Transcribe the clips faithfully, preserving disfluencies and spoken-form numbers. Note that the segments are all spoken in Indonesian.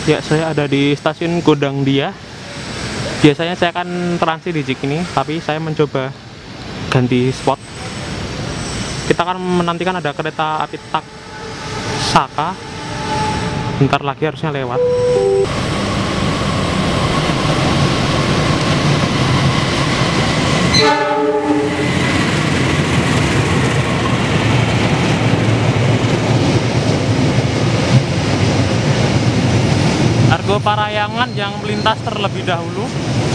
Ya, saya ada di stasiun Kodangdia. Biasanya saya akan transit di Jik ini, tapi saya mencoba ganti spot. Kita akan menantikan ada kereta api Tak Saka. Bentar lagi harusnya lewat. Argo Parayangan yang melintas terlebih dahulu.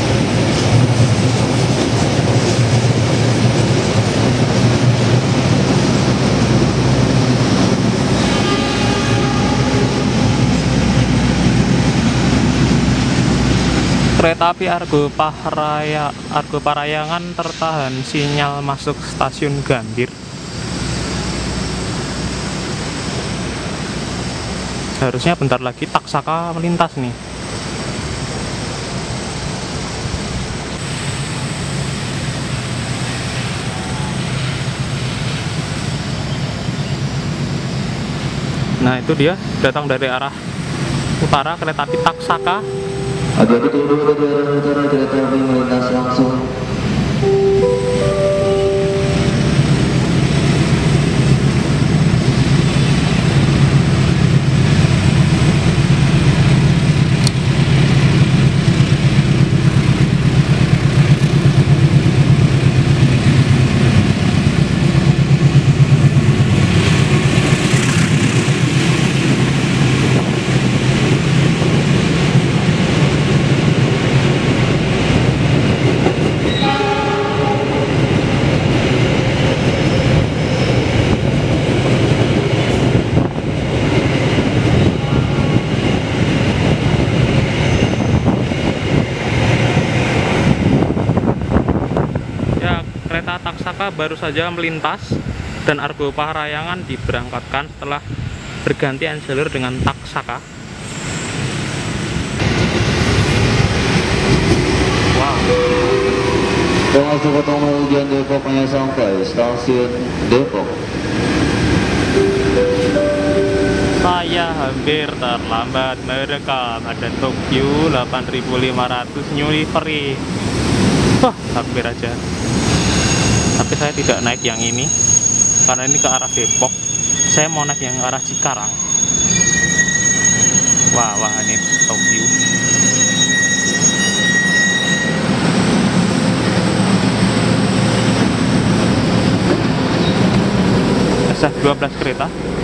Kereta api Argo Paraya, Argo Parayangan tertahan sinyal masuk stasiun Gambir. Harusnya bentar lagi Tak Saka melintas nih. Nah, itu dia datang dari arah utara kereta api Tak Saka. Hati-hati dulu dari arah utara, kereta api melintas langsung. Kereta Tak Saka baru saja melintas dan Argo Parayangan diberangkatkan setelah bergantian jalur dengan Tak Saka. Wow. Pengasuh Ketemu Ujian Depok hanya sampai stasiun Depok. Saya hampir terlambat merekam. Ada Tokyo delapan ribu lima ratus New Livery. Wah, hampir aja. Tapi saya tidak naik yang ini karena ini ke arah Depok. Saya mau naik yang ke arah Cikarang. Wah, wah ini Tokyo. S F dua belas kereta.